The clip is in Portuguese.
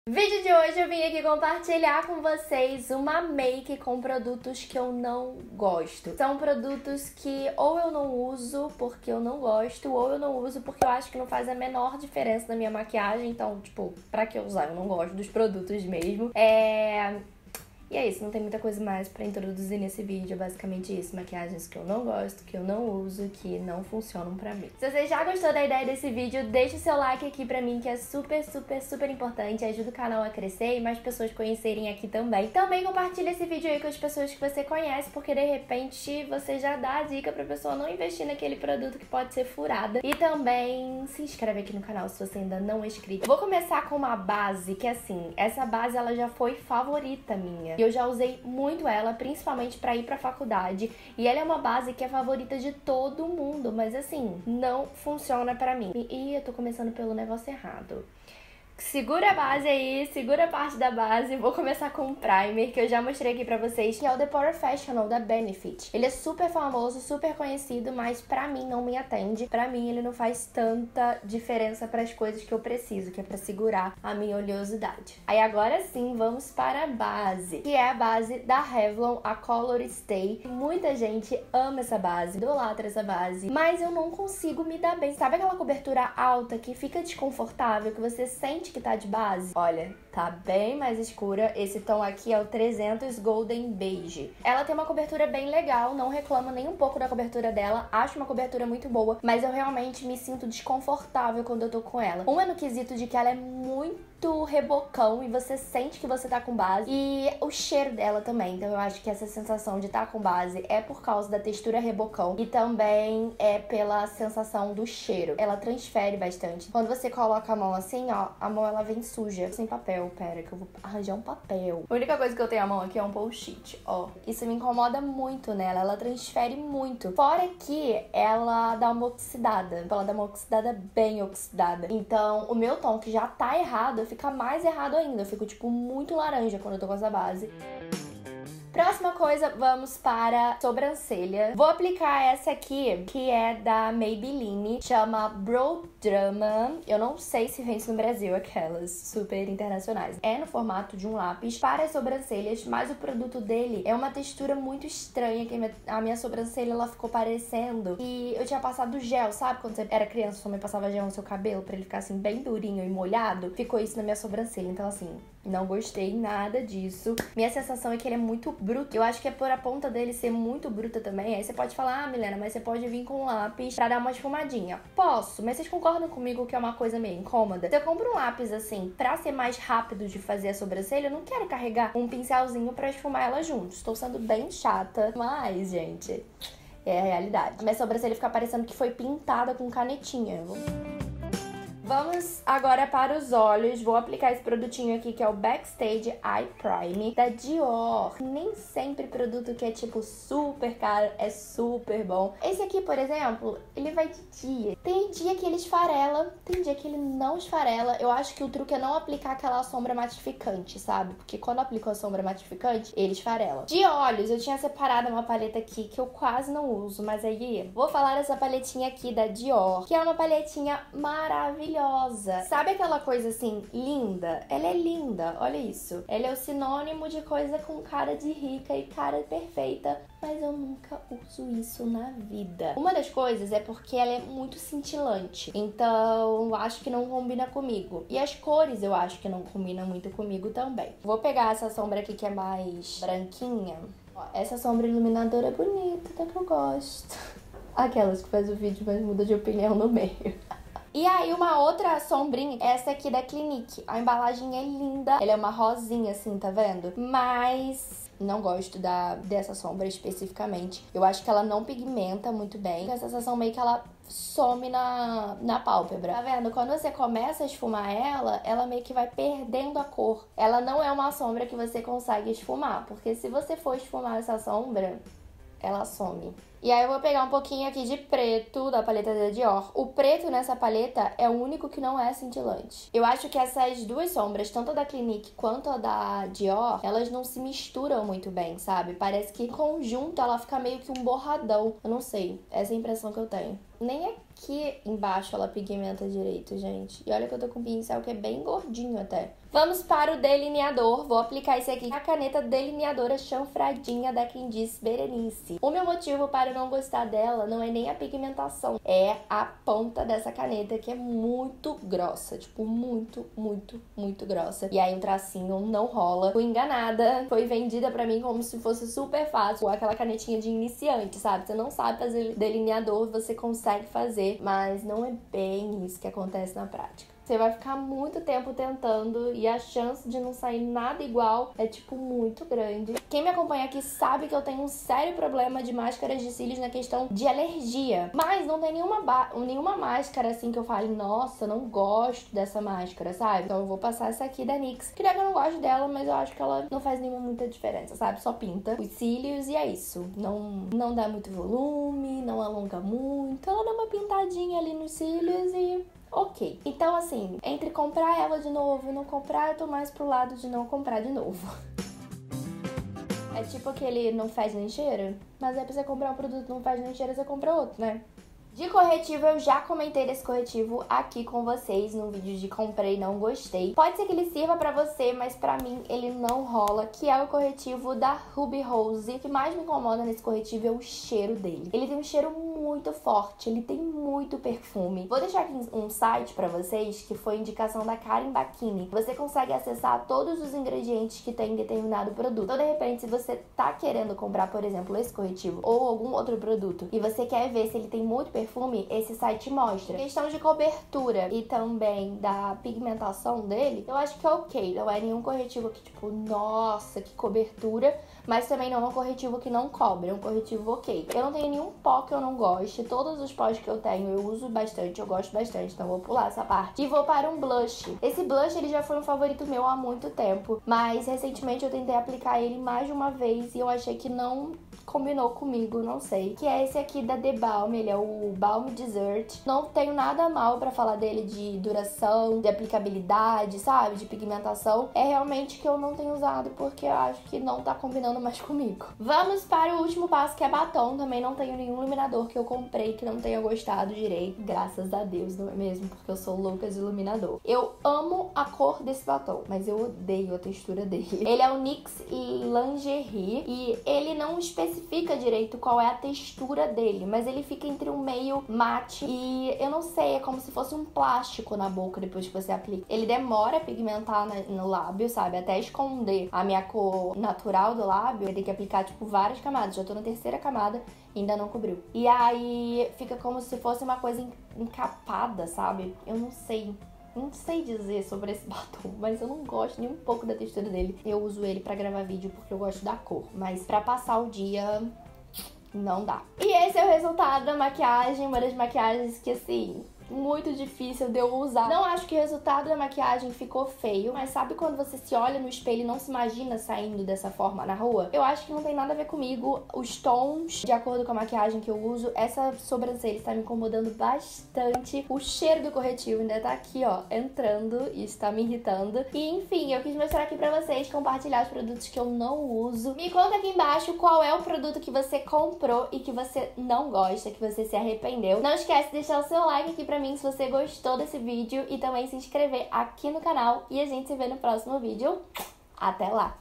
Vídeo de hoje eu vim aqui compartilhar com vocês uma make com produtos que eu não gosto. São produtos que ou eu não uso porque eu não gosto, ou eu não uso porque eu acho que não faz a menor diferença na minha maquiagem. Então, tipo, pra que usar? Eu não gosto dos produtos mesmo. E é isso, não tem muita coisa mais pra introduzir nesse vídeo, é basicamente isso. Maquiagens que eu não gosto, que eu não uso, que não funcionam pra mim. Se você já gostou da ideia desse vídeo, deixa o seu like aqui pra mim, que é super importante, ajuda o canal a crescer e mais pessoas conhecerem aqui também. Também compartilha esse vídeo aí com as pessoas que você conhece, porque de repente você já dá a dica pra pessoa não investir naquele produto que pode ser furada. E também se inscreve aqui no canal se você ainda não é inscrito. Vou começar com uma base que, assim, essa base ela já foi favorita minha. Eu já usei muito ela, principalmente pra ir pra faculdade. E ela é uma base que é favorita de todo mundo, mas assim, não funciona pra mim. E eu tô começando pelo negócio errado. Segura a base aí, segura a parte da base. Vou começar com um primer que eu já mostrei aqui pra vocês, que é o The Porefessional da Benefit. Ele é super famoso, super conhecido, mas pra mim não me atende. Pra mim ele não faz tanta diferença pras coisas que eu preciso, que é pra segurar a minha oleosidade. Aí agora sim, vamos para a base, que é a base da Revlon, a Color Stay. Muita gente ama essa base, idolatra essa base, mas eu não consigo me dar bem. Sabe aquela cobertura alta que fica desconfortável, que você sente que tá de base? Olha, tá bem mais escura. Esse tom aqui é o 300 Golden Beige. Ela tem uma cobertura bem legal, não reclamo nem um pouco da cobertura dela. Acho uma cobertura muito boa, mas eu realmente me sinto desconfortável quando eu tô com ela. Um é no quesito de que ela é muito rebocão e você sente que você tá com base, e o cheiro dela também. Então eu acho que essa sensação de estar com base é por causa da textura rebocão e também é pela sensação do cheiro. Ela transfere bastante. Quando você coloca a mão assim, ó, a mão ela vem suja, sem papel. Pera que eu vou arranjar um papel. A única coisa que eu tenho à mão aqui é um post-it, ó. Isso me incomoda muito nela, ela transfere muito. Fora que ela dá uma oxidada. Ela dá uma oxidada bem oxidada. Então o meu tom, que já tá errado, fica mais errado ainda. Eu fico, tipo, muito laranja quando eu tô com essa base. Próxima coisa, vamos para sobrancelha. Vou aplicar essa aqui, que é da Maybelline, chama Brow Drama. Eu não sei se vende no Brasil, aquelas super internacionais. É no formato de um lápis para as sobrancelhas, mas o produto dele é uma textura muito estranha, que a minha sobrancelha ela ficou parecendo. E eu tinha passado gel, sabe? Quando você era criança, sua mãe passava gel no seu cabelo pra ele ficar assim bem durinho e molhado. Ficou isso na minha sobrancelha, então assim, não gostei nada disso. Minha sensação é que ele é muito bruto. Eu acho que é por a ponta dele ser muito bruta também. Aí você pode falar, ah, Milena, mas você pode vir com um lápis pra dar uma esfumadinha. Posso, mas vocês concordam comigo que é uma coisa meio incômoda? Se eu compro um lápis assim, pra ser mais rápido de fazer a sobrancelha, eu não quero carregar um pincelzinho pra esfumar ela junto. Estou sendo bem chata, mas, gente, é a realidade. A minha sobrancelha fica parecendo que foi pintada com canetinha. Vamos agora para os olhos. Vou aplicar esse produtinho aqui, que é o Backstage Eye Prime da Dior. Nem sempre produto que é tipo super caro é super bom. Esse aqui, por exemplo, ele vai de dia. Tem dia que ele esfarela, tem dia que ele não esfarela. Eu acho que o truque é não aplicar aquela sombra matificante, sabe? Porque quando eu aplico a sombra matificante, ele esfarela. De olhos, eu tinha separado uma paleta aqui que eu quase não uso, mas aí vou falar dessa paletinha aqui da Dior, que é uma paletinha maravilhosa. Sabe aquela coisa assim, linda? Ela é linda, olha isso. Ela é o sinônimo de coisa com cara de rica e cara perfeita, mas eu nunca uso isso na vida. Uma das coisas é porque ela é muito cintilante, então eu acho que não combina comigo. E as cores eu acho que não combinam muito comigo também. Vou pegar essa sombra aqui que é mais branquinha. Ó, essa sombra iluminadora é bonita, até que eu gosto. Aquelas que faz o vídeo, mas muda de opinião no meio. E aí uma outra sombrinha, essa aqui da Clinique. A embalagem é linda, ela é uma rosinha assim, tá vendo? Mas não gosto dessa sombra especificamente. Eu acho que ela não pigmenta muito bem. Tem a sensação meio que ela some na pálpebra. Tá vendo? Quando você começa a esfumar ela meio que vai perdendo a cor. Ela não é uma sombra que você consegue esfumar, porque se você for esfumar essa sombra, ela some. E aí eu vou pegar um pouquinho aqui de preto da paleta da Dior. O preto nessa paleta é o único que não é cintilante. Eu acho que essas duas sombras, tanto a da Clinique quanto a da Dior, elas não se misturam muito bem, sabe? Parece que em conjunto ela fica meio que um borradão. Eu não sei, essa é a impressão que eu tenho. Nem aqui embaixo ela pigmenta direito, gente. E olha que eu tô com um pincel que é bem gordinho até. Vamos para o delineador. Vou aplicar esse aqui, a caneta delineadora chanfradinha da Quem Disse Berenice. O meu motivo para eu não gostar dela não é nem a pigmentação, é a ponta dessa caneta, que é muito grossa. Tipo, muito, muito, muito grossa. E aí um tracinho não rola. Fui enganada. Foi vendida pra mim como se fosse super fácil. Aquela canetinha de iniciante, sabe? Você não sabe fazer delineador, você consegue fazer. Mas não é bem isso que acontece na prática. Você vai ficar muito tempo tentando e a chance de não sair nada igual é, tipo, muito grande. Quem me acompanha aqui sabe que eu tenho um sério problema de máscaras de cílios na questão de alergia. Mas não tem nenhuma máscara, assim, que eu fale, nossa, não gosto dessa máscara, sabe? Então eu vou passar essa aqui da NYX. Que eu não gosto dela, mas eu acho que ela não faz muita diferença, sabe? Só pinta os cílios e é isso. Não dá muito volume, não alonga muito. Ela dá uma pintadinha ali nos cílios e... ok. Então, assim, entre comprar ela de novo e não comprar, eu tô mais pro lado de não comprar de novo. É tipo aquele não faz nem cheira, mas aí pra você comprar um produto não faz nem cheira, você compra outro, né? De corretivo, eu já comentei desse corretivo aqui com vocês no vídeo de comprei, não gostei. Pode ser que ele sirva pra você, mas pra mim ele não rola, que é o corretivo da Ruby Rose. O que mais me incomoda nesse corretivo é o cheiro dele. Ele tem um cheiro muito forte, ele tem muito perfume. Vou deixar aqui um site pra vocês, que foi indicação da Karen Bacchini. Você consegue acessar todos os ingredientes que tem em determinado produto. Então, de repente, se você tá querendo comprar, por exemplo, esse corretivo ou algum outro produto, e você quer ver se ele tem muito perfume, esse site mostra. Questão de cobertura e também da pigmentação dele, eu acho que é ok. Não é nenhum corretivo que, tipo, nossa, que cobertura, mas também não é um corretivo que não cobre, é um corretivo ok. Eu não tenho nenhum pó que eu não goste, todos os pós que eu tenho eu uso bastante, eu gosto bastante, então vou pular essa parte. E vou para um blush. Esse blush, ele já foi um favorito meu há muito tempo, mas recentemente eu tentei aplicar ele mais de uma vez e eu achei que não combinou comigo, não sei. Que é esse aqui da The Balm, ele é o Balm Dessert. Não tenho nada mal pra falar dele de duração, de aplicabilidade, sabe? De pigmentação. É realmente que eu não tenho usado porque eu acho que não tá combinando mais comigo. Vamos para o último passo, que é batom. Também não tenho nenhum iluminador que eu comprei que não tenha gostado direito. Graças a Deus, não é mesmo? Porque eu sou louca de iluminador. Eu amo a cor desse batom, mas eu odeio a textura dele. Ele é o NYX Lingerie e ele não especifica direito qual é a textura dele, mas ele fica entre um meio mate e eu não sei, é como se fosse um plástico na boca depois que você aplica. Ele demora a pigmentar no lábio, sabe? Até esconder a minha cor natural do lábio, eu tenho que aplicar, tipo, várias camadas. Já tô na terceira camada e ainda não cobriu. E aí fica como se fosse uma coisa encapada, sabe? Eu não sei. Não sei dizer sobre esse batom, mas eu não gosto nem um pouco da textura dele. Eu uso ele pra gravar vídeo porque eu gosto da cor, mas pra passar o dia não dá. E esse é o resultado da maquiagem, uma das maquiagens que, assim, muito difícil de eu usar. Não acho que o resultado da maquiagem ficou feio, mas sabe quando você se olha no espelho e não se imagina saindo dessa forma na rua? Eu acho que não tem nada a ver comigo. Os tons, de acordo com a maquiagem que eu uso, essa sobrancelha está me incomodando bastante. O cheiro do corretivo ainda tá aqui, ó, entrando e está me irritando. E, enfim, eu quis mostrar aqui pra vocês, compartilhar os produtos que eu não uso. Me conta aqui embaixo qual é o produto que você comprou e que você não gosta, que você se arrependeu. Não esquece de deixar o seu like aqui pra mim se você gostou desse vídeo e também se inscrever aqui no canal e a gente se vê no próximo vídeo. Até lá!